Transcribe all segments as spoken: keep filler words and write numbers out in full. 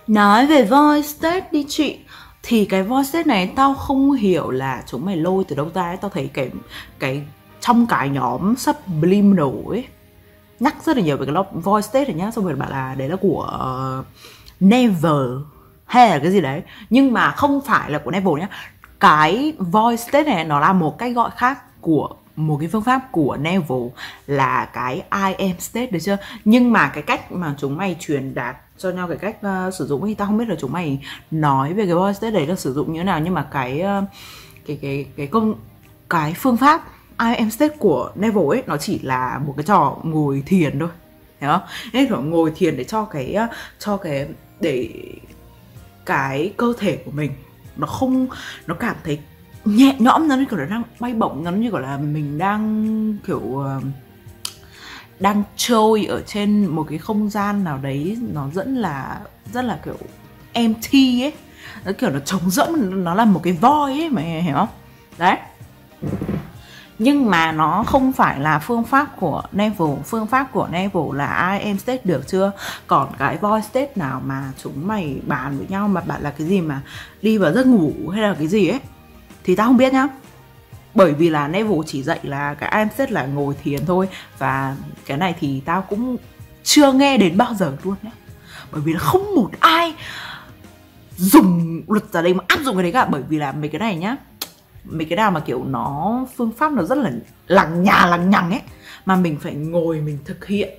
Nói về voice state đi chị. Thì cái voice state này tao không hiểu là chúng mày lôi từ đâu ra ấy. Tao thấy cái cái trong cái nhóm Subliminal ấy nhắc rất là nhiều về cái voice state này nhá. Xong rồi bảo là đấy là của uh, Never hay là cái gì đấy. Nhưng mà không phải là của Never nhá. Cái voice state này nó là một cách gọi khác của một cái phương pháp của Neville là cái I am state, được chưa? Nhưng mà cái cách mà chúng mày truyền đạt cho nhau, cái cách uh, sử dụng thì tao không biết là chúng mày nói về cái voice state đấy là sử dụng như thế nào. Nhưng mà cái uh, cái cái cái công cái phương pháp I am state của Neville ấy nó chỉ là một cái trò ngồi thiền thôi, hiểu không? Nên kiểu ngồi thiền để cho cái uh, cho cái để cái cơ thể của mình nó không nó cảm thấy nhẹ nhõm, nó như kiểu là đang bay bổng, nó như kiểu là mình đang kiểu uh, đang trôi ở trên một cái không gian nào đấy, nó dẫn là rất là kiểu empty ấy, nó kiểu nó trống rỗng, nó là một cái void ấy, mày hiểu không? Đấy. Nhưng mà nó không phải là phương pháp của Neville. Phương pháp của Neville là I am state, được chưa? Còn cái voice state nào mà chúng mày bàn với nhau mà bạn là cái gì mà đi vào giấc ngủ hay là cái gì ấy thì tao không biết nhá. Bởi vì là Neville chỉ dạy là cái I am state là ngồi thiền thôi. Và cái này thì tao cũng chưa nghe đến bao giờ luôn nhá. Bởi vì là không một ai dùng luật giả định mà áp dụng cái đấy cả. Bởi vì là mấy cái này nhá, mấy cái nào mà kiểu nó phương pháp nó rất là lằng nhà lằng nhằng ấy, mà mình phải ngồi mình thực hiện,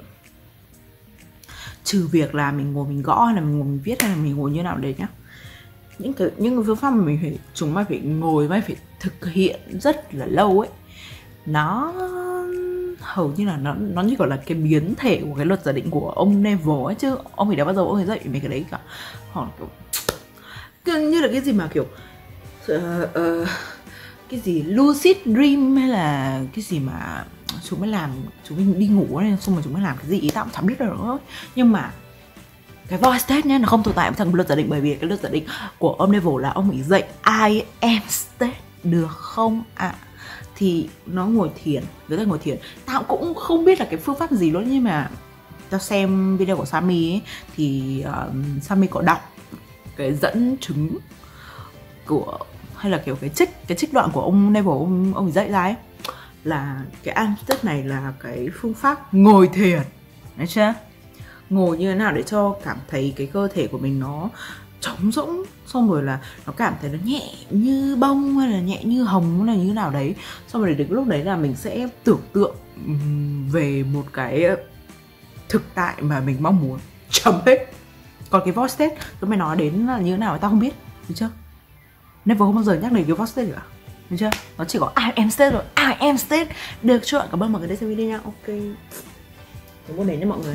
trừ việc là mình ngồi mình gõ hay là mình ngồi mình viết hay là mình ngồi như nào đấy nhá, những cái những cái phương pháp mà mình phải chúng mày phải ngồi mày phải thực hiện rất là lâu ấy, nó hầu như là nó nó như gọi là cái biến thể của cái luật giả định của ông Neville ấy, chứ ông ấy đã bao giờ ông ấy dạy mấy cái đấy cả. Hoặc là kiểu như là cái gì mà kiểu uh, uh, cái gì lucid dream hay là cái gì mà chúng mới làm, chúng mình đi ngủ này xong rồi chúng mới làm cái gì ý tao cũng chẳng biết được nữa. Nhưng mà cái voice state nhá, nó không tồn tại trong luật giả định. Bởi vì cái luật giả định của ông Neville là ông ấy dạy I am state, được không ạ? À, thì nó ngồi thiền, với cái ngồi thiền tao cũng không biết là cái phương pháp gì luôn. Nhưng mà tao xem video của Sammy ấy, thì uh, Sammy có đọc cái dẫn chứng của hay là kiểu cái trích cái trích đoạn của ông Neville, ông ông ấy dạy ra ấy, là cái I am state này là cái phương pháp ngồi thiền, thấy chưa? Ngồi như thế nào để cho cảm thấy cái cơ thể của mình nó trống rỗng, xong rồi là nó cảm thấy nó nhẹ như bông hay là nhẹ như hồng hay là như thế nào đấy. Xong rồi đến lúc đấy là mình sẽ tưởng tượng về một cái thực tại mà mình mong muốn, chấm hết. Còn cái voice state tôi mày nói đến là như thế nào tao không biết, được chưa? Neville không bao giờ nhắc đến cái voice state cả, được chưa? Nó chỉ có I am state rồi, I am state, được chưa? Cảm ơn mọi người đã xem video nha. Ok, cảm ơn đến nha mọi người.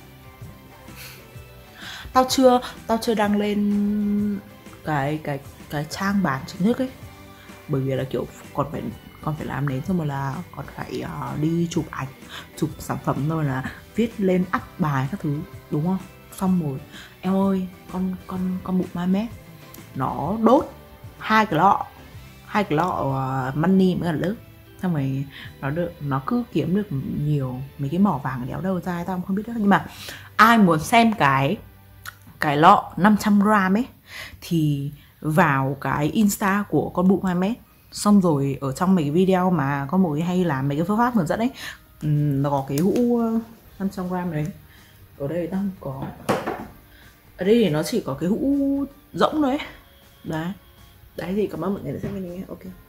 Tao chưa tao chưa đăng lên cái cái cái trang bán chính thức ấy, bởi vì là kiểu còn phải còn phải làm đến, xong rồi là còn phải uh, đi chụp ảnh, chụp sản phẩm, rồi là viết lên up bài các thứ, đúng không? Xong rồi em ơi, con con con bụng mai mét nó đốt hai cái lọ hai cái lọ uh, money mới là lớp. Xong rồi nó được nó cứ kiếm được nhiều mấy cái mỏ vàng đéo đâu ra tao không biết nữa. Nhưng mà ai muốn xem cái cái lọ năm trăm gram ấy thì vào cái Insta của con bụng hai mét. Xong rồi ở trong mấy cái video mà con bụng hay làm mấy cái phương pháp hướng dẫn ấy, nó có cái hũ năm trăm gram đấy. Ở đây tao không có, ở đây thì nó chỉ có cái hũ rỗng thôi ấy. Đấy. Đấy thì cảm ơn mọi người đã xem video nhé. Ok.